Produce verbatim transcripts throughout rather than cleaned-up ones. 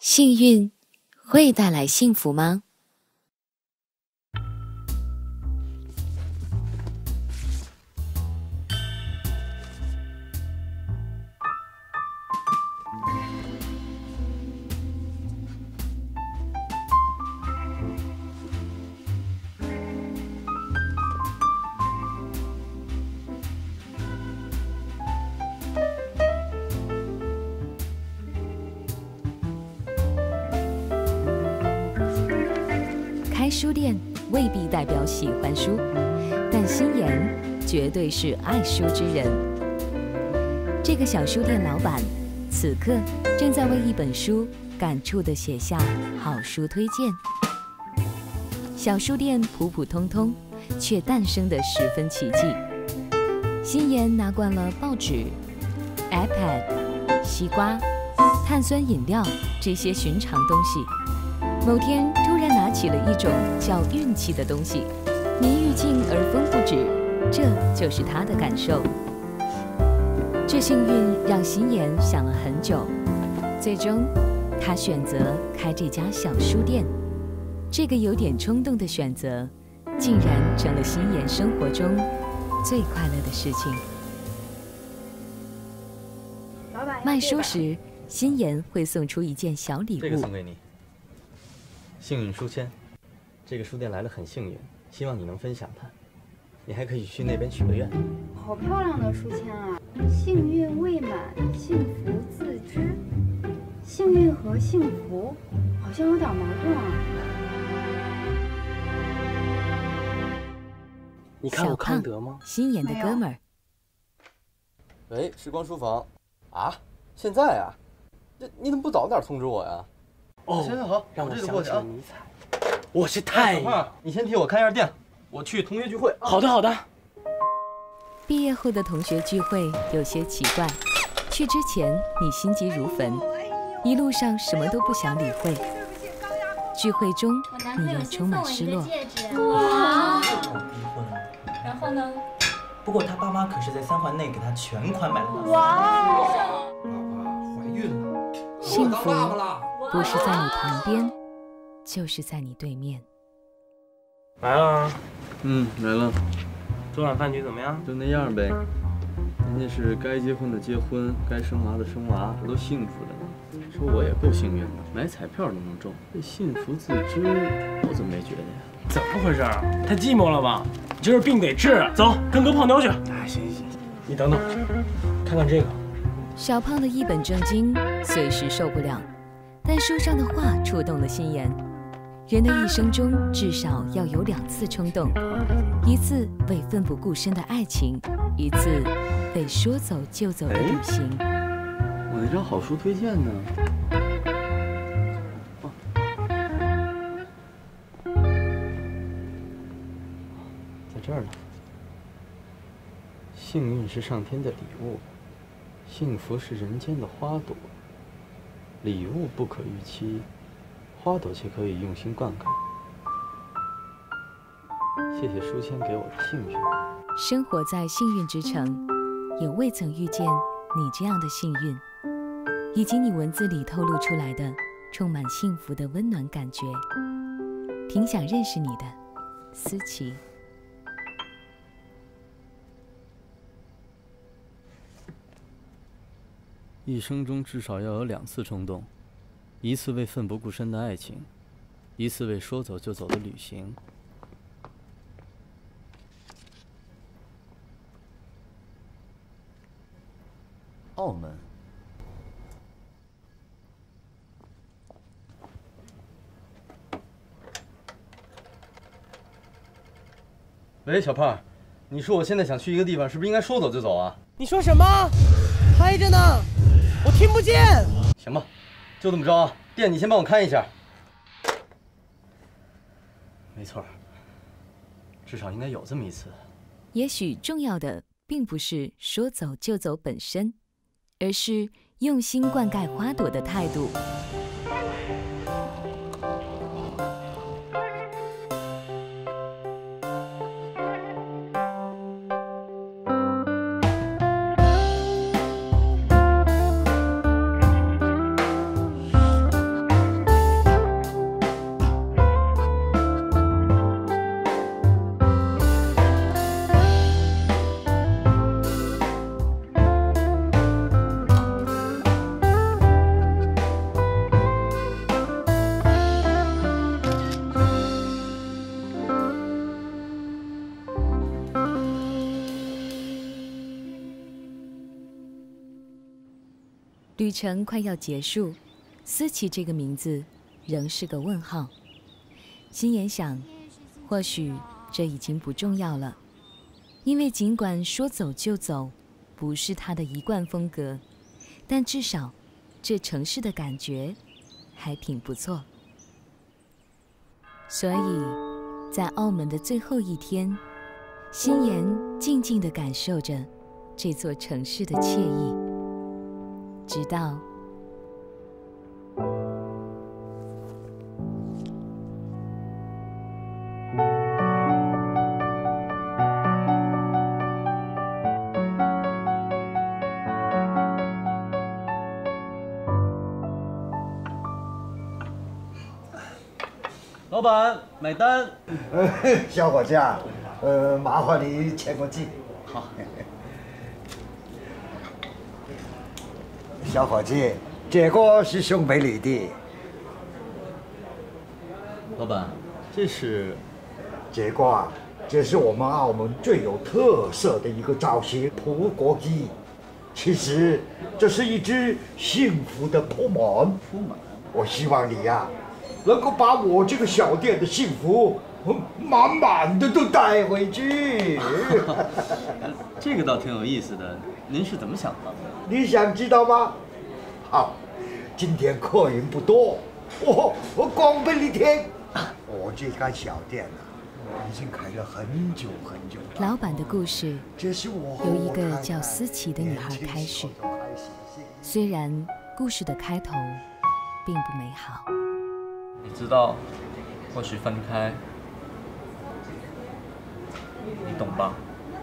幸运会带来幸福吗？开书店未必代表喜欢书，但心妍绝对是爱书之人。这个小书店老板此刻正在为一本书感触地写下好书推荐。小书店普普通通，却诞生得十分奇迹。心妍拿惯了报纸、iPad、西瓜、碳酸饮料这些寻常东西，某天突然拿起了一种叫运气的东西，名誉尽而风不止，这就是他的感受。这幸运让心妍想了很久，最终他选择开这家小书店。这个有点冲动的选择，竟然成了心妍生活中最快乐的事情。卖书时，心妍会送出一件小礼物， 这个送给你。幸运书签，这个书店来了很幸运，希望你能分享它。你还可以去那边许个愿。 好漂亮的书签啊！幸运未满，幸福自知。幸运和幸福好像有点矛盾啊。 你看我康德吗？ 心妍的哥们儿。 喂，时光书房。啊？现在啊？这你怎么不早点通知我呀？ 哦， 行行好， 让我想起这就过去啊。 了尼采。我是太…… 小胖，你先替我看一下店，我去同学聚会。 好的，好的。 毕业后的同学聚会有些奇怪，去之前你心急如焚，一路上什么都不想理会。聚会中你又充满失落。 哇！ 离婚。 然后呢？ 不过他爸妈可是在三环内给他全款买了套房。 哇！ 爸爸怀孕了， 幸福爸爸了。 不是在你旁边，就是在你对面。 来了。 嗯，来了。 昨晚饭局怎么样？ 就那样呗。人家是该结婚的结婚，该生娃的生娃，这都幸福的呢。说我也够幸运的，买彩票都能中。这幸福自知，我怎么没觉得呀？ 怎么回事啊？太寂寞了吧？你这是病得治，走，跟哥泡妞去。哎，行行行，你等等，看看这个。 小胖的一本正经，随时受不了。但书上的话触动了心妍。人的一生中至少要有两次冲动，一次为奋不顾身的爱情，一次被说走就走的旅行。 我那张好书推荐呢？哦，在这儿呢。幸运是上天的礼物，幸福是人间的花朵。礼物不可预期，花朵却可以用心灌溉。谢谢书签给我的幸运。 生活在幸运之城，也未曾遇见你这样的幸运，以及你文字里透露出来的充满幸福的温暖感觉。挺想认识你的，思琪。 一生中至少要有两次冲动，一次为奋不顾身的爱情，一次为说走就走的旅行。澳门。喂，小胖，你说我现在想去一个地方，是不是应该说走就走啊？ 你说什么？开着呢，我听不见。 行吧，就这么着啊。店你先帮我看一下。没错，至少应该有这么一次。 也许重要的并不是说走就走本身，而是用心灌溉花朵的态度。 旅程快要结束，思琪这个名字仍是个问号。心言想，或许这已经不重要了，因为尽管说走就走不是他的一贯风格，但至少这城市的感觉还挺不错。所以在澳门的最后一天，心言静静地感受着这座城市的惬意，直到老板买单。 呃，小伙子啊，呃，麻烦你签个字。 好。 小伙子，这个是送给你的。 老板，这是？ 这个啊，这是我们澳门最有特色的一个造型——葡国鸡。其实这是一只幸福的扑满。 扑满。 我希望你呀、啊，能够把我这个小店的幸福满满的都带回去。 这个倒挺有意思的，您是怎么想的？ 你想知道吗？好，今天客人不多，我我光给你听。我这家小店啊，已经开了很久很久了。 老板的故事这是我由一个叫思琪的女孩开始，虽然故事的开头并不美好。 你知道，或许分开，你懂吧？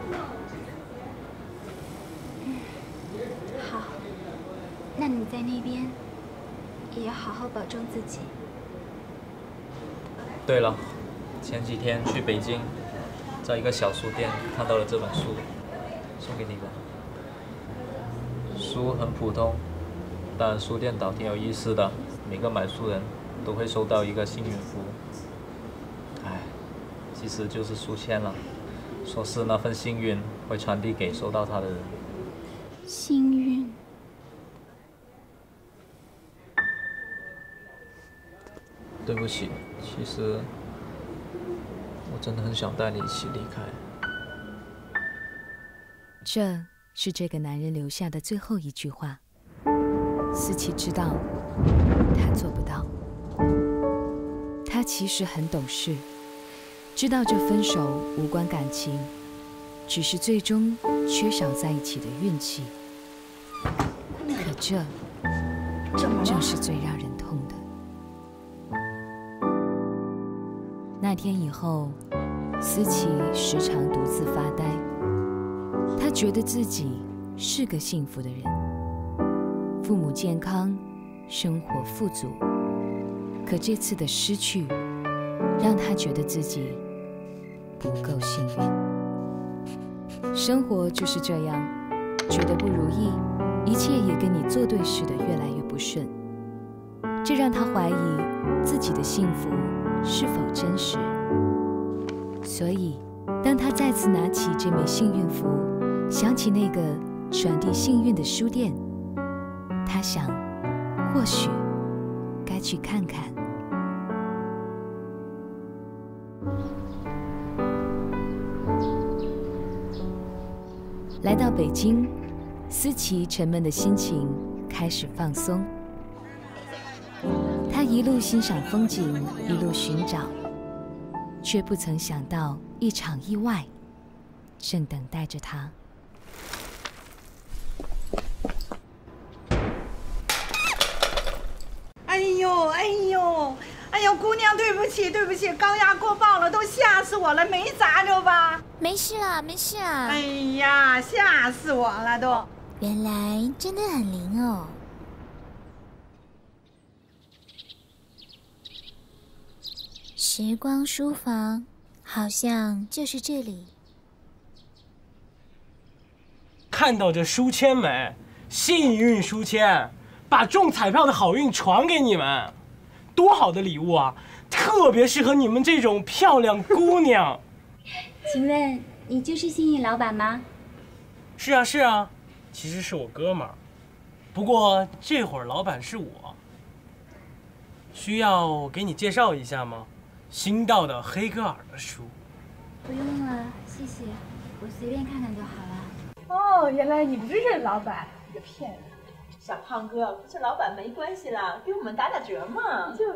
好，那你在那边也要好好保重自己。 对了，前几天去北京，在一个小书店看到了这本书，送给你吧。书很普通，但书店倒挺有意思的，每个买书人都会收到一个幸运符。唉，其实就是书签了，说是那份幸运会传递给收到它的人。 幸运。 对不起，其实我真的很想带你一起离开。 这是这个男人留下的最后一句话。思琪知道，他做不到。他其实很懂事，知道这分手无关感情，只是最终缺少在一起的运气。可这正是最让人痛的。那天以后，思琪时常独自发呆。她觉得自己是个幸福的人，父母健康，生活富足。可这次的失去，让她觉得自己不够幸运。生活就是这样，觉得不如意，一切也跟你做对似的越来越不顺。这让她怀疑自己的幸福是否真实？所以，当他再次拿起这枚幸运符，想起那个传递幸运的书店，他想，或许该去看看。来到北京，思琪沉闷的心情开始放松。他一路欣赏风景，一路寻找，却不曾想到一场意外正等待着他。 哎呦哎呦哎呦，姑娘，对不起对不起，高压过爆了，都吓死我了，没砸着吧？ 没事啦没事啦。 哎呀，吓死我了都。 原来真的很灵哦。时光书房，好像就是这里。 看到这书签没？幸运书签，把中彩票的好运传给你们，多好的礼物啊！特别适合你们这种漂亮姑娘。 请问你就是幸运老板吗？ 是啊是啊，其实是我哥们儿。 不过这会儿老板是我，需要给你介绍一下吗？新到的黑格尔的书。 不用了，谢谢，我随便看看就好了。 哦，原来你不是任老板，你个骗人！ 小胖哥，不是老板没关系啦，给我们打打折嘛。 就是。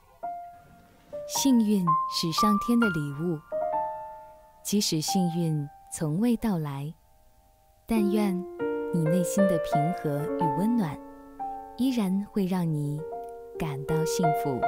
幸运是上天的礼物，即使幸运从未到来，但愿你内心的平和与温暖，依然会让你感到幸福。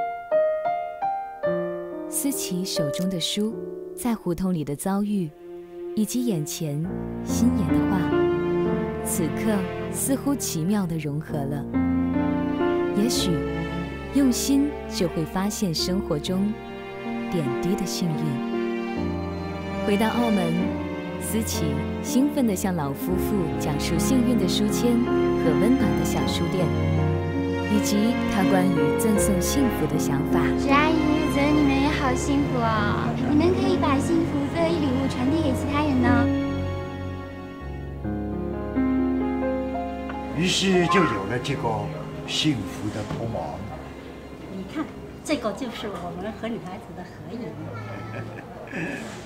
思琪手中的书，在胡同里的遭遇，以及眼前心言的话，此刻似乎奇妙地融合了。也许用心就会发现生活中点滴的幸运。回到澳门，思琪兴奋地向老夫妇讲述幸运的书签和温暖的小书店，以及他关于赠送幸福的想法。 石阿姨，我觉得你们也好幸福哦，你们可以把幸福作为礼物传递给其他人呢。 于是就有了这个幸福的托梦。 你看，这个就是我们和女孩子的合影。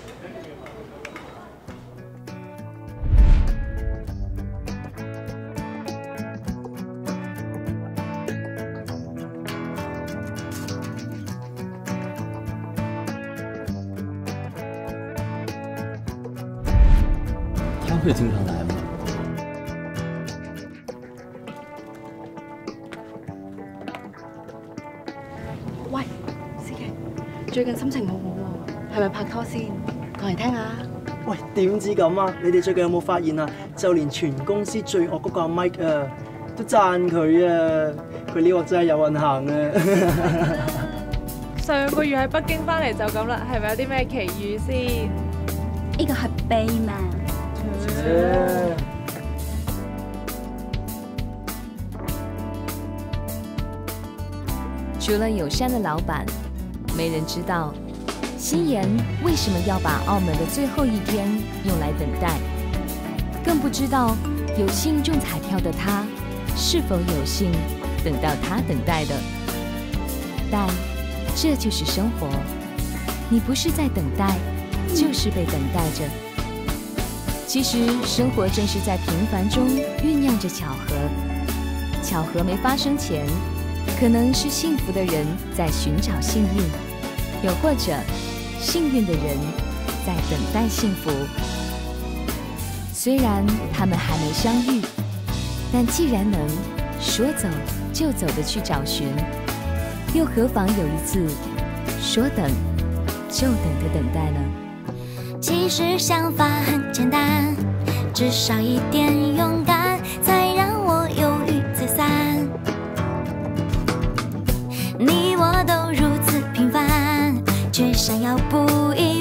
他会经常来吗？ 喂，司機，最近心情好好喎，係咪拍拖先？講嚟聽下。 喂，點知咁啊？你哋最近有冇發現啊？就連全公司最惡嗰個阿 Mike 啊，都讚佢啊！佢呢鑊真係有運行啊！ 上個月喺北京翻嚟就咁啦，係咪有啲咩奇遇先？ 呢個係秘密。 除了友善的老板，没人知道心妍为什么要把澳门的最后一天用来等待，更不知道有幸中彩票的他是否有幸等到他等待的。但这就是生活，你不是在等待，就是被等待着。其实生活正是在平凡中酝酿着巧合，巧合没发生前，可能是幸福的人在寻找幸运，又或者幸运的人在等待幸福。虽然他们还没相遇，但既然能说走就走的去找寻，又何妨有一次说等就等的等待呢？ 其实想法很简单，至少一点勇敢，才让我犹豫再三。你我都如此平凡，却想要不一